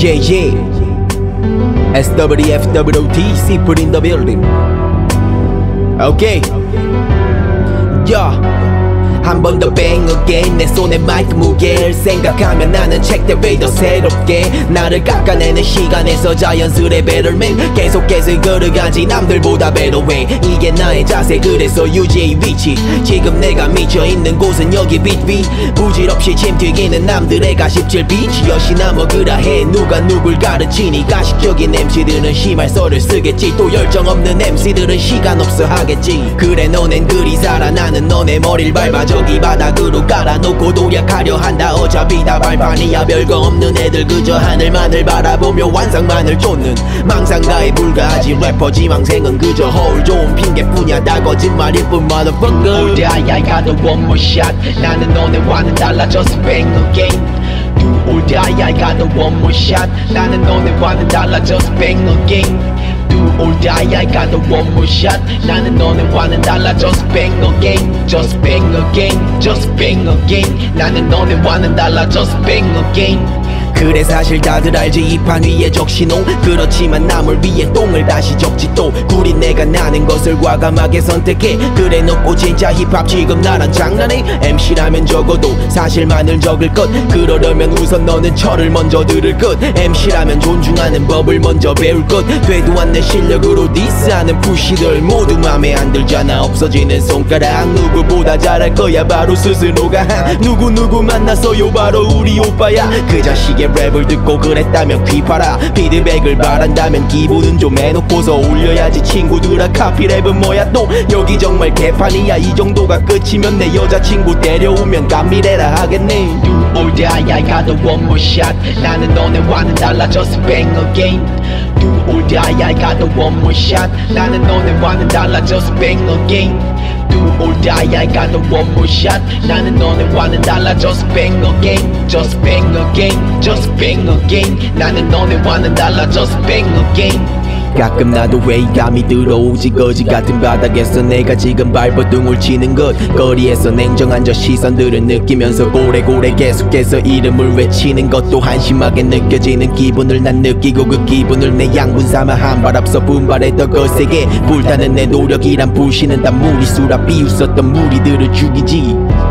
Yeah, yeah. SWFWOTC put in the building. Okay. Yeah. 한 번 더 bang again. 내 손에 마이크 무게를 생각하면 나는 책대왜 더 새롭게 나를 깎아내는 시간에서 자연스레 betterman 계속해서 걸어가지 남들보다 better way. 이게 나의 자세 그래서 유지의 위치. 지금 내가 미쳐있는 곳은 여기 빛 위 부질없이 침 튀기는 남들의 가십질 빛 여시나 먹으라 해 누가 누굴 가르치니 가식적인 MC들은 심할서를 쓰겠지 또 열정 없는 MC들은 시간 없어 하겠지. 그래 너넨 그리 살아 나는 너네 머리를 밟아 저기 바닥으로 깔아놓고 도약하려 한다. 어차피 다 발판이야 별거 없는 애들 그저 하늘만을 바라보며 환상만을 쫓는 망상가에 불과하지 래퍼 지망생은 그저 허울 좋은 핑계뿐이야 다 거짓말일 뿐 motherfucker. All day I got a one more shot. 나는 너네와는 달라 just bang again. Do or die I got a one more shot. 나는 너네와는 달라 just bang again. Do or die I got a one more shot. 나는 너네와는 달라 just bang again. Just bang again. Just bang again. 나는 너네와는 달라 just bang again. 그래 사실 다들 알지 이 판 위에 적신호 그렇지만 남을 위해 똥을 다시 적지 또 구린 내가 나는 것을 과감하게 선택해. 그래 놓고 진짜 힙합 지금 나랑 장난해. MC라면 적어도 사실만을 적을 것 그러려면 우선 너는 철을 먼저 들을 것 MC라면 존중하는 법을 먼저 배울 것 되도 않는 실력으로 디스하는 푸시들 모두 맘에 안 들잖아. 없어지는 손가락 누구보다 잘할 거야 바로 스스로가 누구 만났어요 바로 우리 오빠야. 그 자식의 랩을 듣고 그랬다면 귀파라. 피드백을 바란다면 기분은 좀 해놓고서 올려야지 친구들아. 카피랩은 뭐야 또 여기 정말 개판이야. 이 정도가 끝이면 내 여자친구 데려오면 감미래라 하겠네. Do or die I got a one more shot. 나는 너네와는 달라 just bang again. Do or die I got a one more shot. 나는 너네와는 달라 just bang again. Do or die I got a one more shot. 나는 너네와는 달라 just bang again. Just bang again. Just bang again. 나는 너네와는 달라 just bang again. 가끔 나도 회의감이 들어오지 거지 같은 바닥에서 내가 지금 발버둥을 치는 것 거리에서 냉정한 저 시선들을 느끼면서 고래고래 계속해서 이름을 외치는 것도 한심하게 느껴지는 기분을 난 느끼고 그 기분을 내 양분 삼아 한 발 앞서 분발해 더 거세게 불타는 내 노력이란 부시는 다 무리수라 비웃었던 무리들을 죽이지.